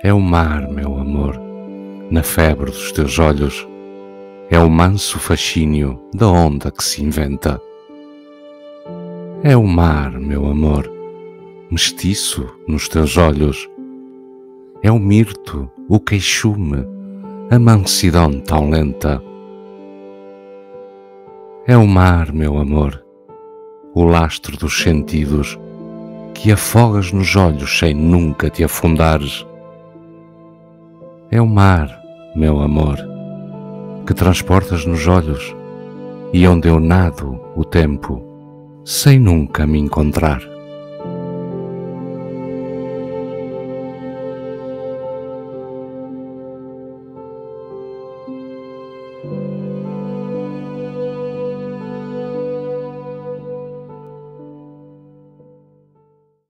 É o mar, meu amor, na febre dos teus olhos. É o manso fascínio da onda que se inventa. É o mar, meu amor, mestiço nos teus olhos. É o mirto, o queixume, a mansidão tão lenta. É o mar, meu amor, o lastro dos sentidos, que afogas nos olhos sem nunca te afundares. É o mar, meu amor, que transportas nos olhos e onde eu nado o tempo sem nunca me encontrar.